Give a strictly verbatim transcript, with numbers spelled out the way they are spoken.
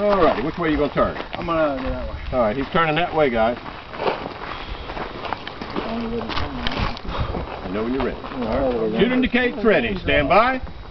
Alrighty, which way are you going to turn? I'm going to go that way. Alright, he's turning that way, guys. I know when you're ready. Right. Shoot indicates ready. Stand by.